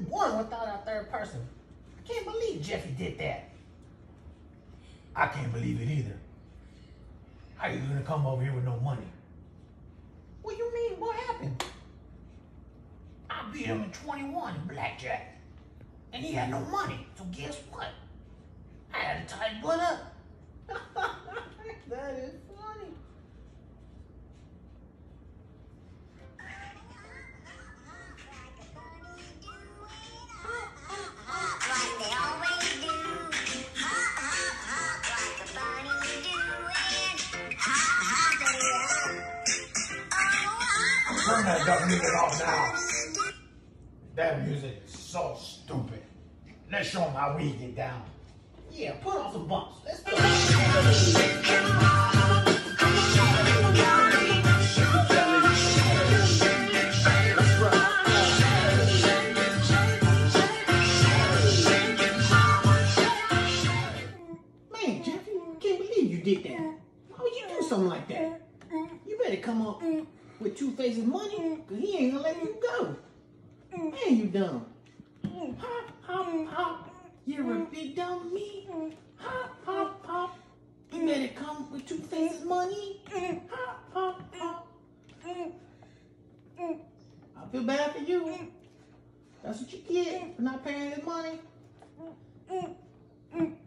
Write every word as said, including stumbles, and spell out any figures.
won without our third person. I can't believe Jeffy did that. I can't believe it either. How you gonna come over here with no money? What you mean? What happened? I beat him in twenty-one in blackjack. And he had no money. So guess what? I had to tie his butt up. That is funny. Turn that dumb music off now. That music is so stupid. Let's show them how we get down. Yeah, put on some bumps. Let's go. Man, Jeffy, I can't believe you did that. Why would you do something like that? You better come up with Two-Face's money, because he ain't gonna let you go. Man, you dumb. Hop, hop, hop. You're a big dummy. Hop, hop, hop. You better come with Two-Face's money. Hop, hop, hop. I feel bad for you. That's what you get for not paying his money.